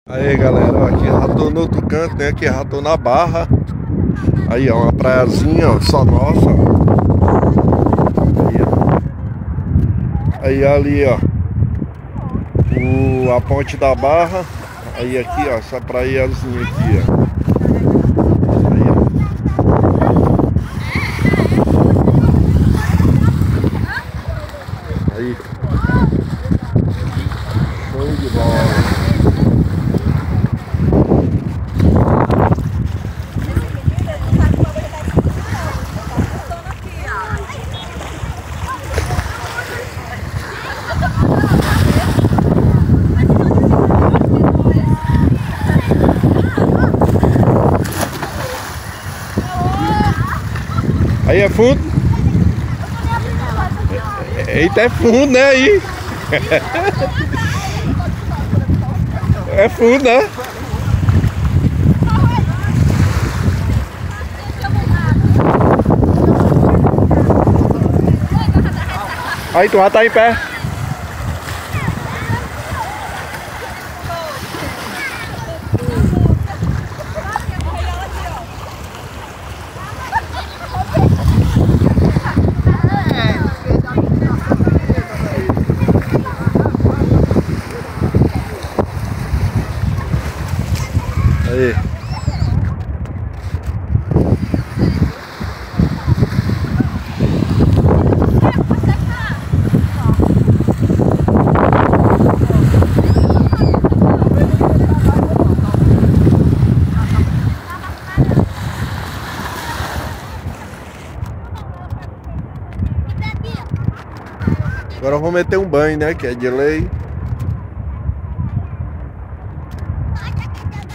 Aí galera, ó, aqui já tô no outro canto, né? Aqui já tô na Barra. Aí ó, uma praiazinha, ó, só nossa. Aí, ó. Aí ali, ó, a ponte da Barra. Aí aqui, ó, essa praiazinha aqui, ó. Aí, ó. Aí. Show de bola. Aí é fundo? Eita, é fundo, né? Aí. É fundo, né? Aí tu já tá em pé. Aí. Agora eu vou meter um banho, né? Que é de lei.